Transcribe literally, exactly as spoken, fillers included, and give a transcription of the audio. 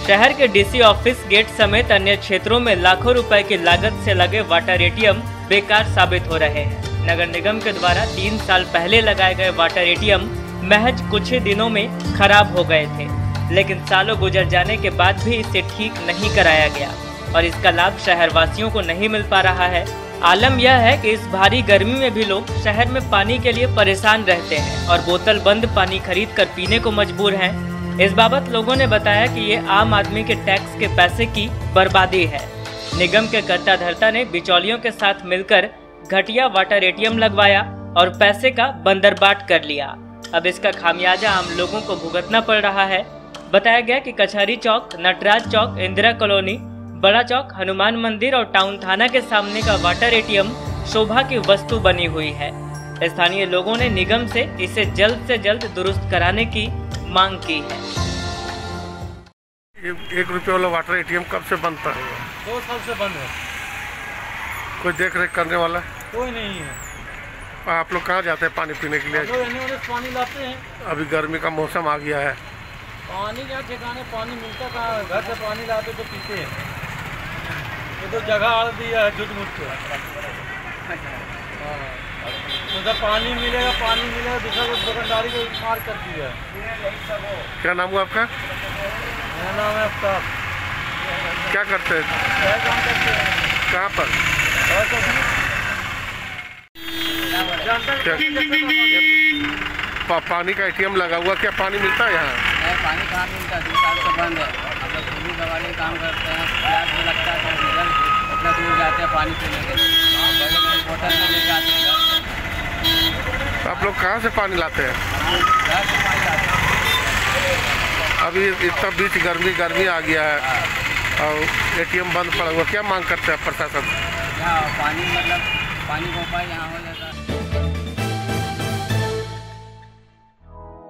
शहर के DC office gate समेत अन्य क्षेत्रों में लाखों रुपए की लागत से लगे वाटर एटीएम बेकार साबित हो रहे हैं। नगर निगम के द्वारा तीन साल पहले लगाए गए वाटर एटीएम महज कुछ ही दिनों में खराब हो गए थे, लेकिन सालों गुजर जाने के बाद भी इसे ठीक नहीं कराया गया और इसका लाभ शहर वासियों को नहीं मिल पा रहा है। आलम यह है कि इस भारी गर्मी में भी लोग शहर में पानी के लिए परेशान रहते हैं और बोतल बंद पानी खरीद कर पीने को मजबूर हैं। इस बाबत लोगों ने बताया कि ये आम आदमी के टैक्स के पैसे की बर्बादी है। निगम के कर्ता धर्ता ने बिचौलियों के साथ मिलकर घटिया वाटर एटीएम लगवाया और पैसे का बंदरबाट कर लिया। अब इसका खामियाजा आम लोगों को भुगतना पड़ रहा है। बताया गया कि कचहरी चौक, नटराज चौक, इंदिरा कॉलोनी, बड़ा चौक, हनुमान मंदिर और टाउन थाना के सामने का वाटर एटीएम शोभा की वस्तु बनी हुई है। स्थानीय लोगों ने निगम से इसे जल्द से जल्द दुरुस्त कराने की मांग की है। एक रुपये वाला वाटर एटीएम कब से बनता है? दो साल से बंद है। कोई देख रेख करने वाला? कोई नहीं है। आप लोग कहाँ जाते हैं पानी पीने के लिए? लोग पानी लाते हैं। अभी गर्मी का मौसम आ गया है, पानी क्या ठिकाने, पानी मिलता कहाँ? घर से पानी लाते तो पीते हैं। ये तो जगह आड़ दिया है झूठ मूठ के। उधर पानी मिलेगा, पानी मिलेगा, दूसरा दुकानदारी को मार कर दिया। क्या नाम हुआ आपका? मेरा नाम है अफ्ताब। क्या करते हैं? क्या काम करते हैं? कहाँ पर? क्या पा, पानी का एटीएम लगा हुआ, क्या पानी मिलता है यहाँ? नहीं, पानी कहाँ मिलता है? दो साल से बंद है। हम लोग पूरी दवाई काम करते हैं, प्याज भी लगता है, तो डीजल इतना दूर जाते हैं पानी पीने के लिए, बड़े बड़े बोतल में ले जाते हैं। आप लोग कहाँ से पानी लाते हैं? घर से पानी लाते हैं। अभी इतना बीच गर्मी गर्मी आ गया है और एटीएम बंद पड़ा हुआ, क्या मांग करते हैं प्रशासन? यहाँ पानी मतलब पानी को पाए यहाँ हो जाता है।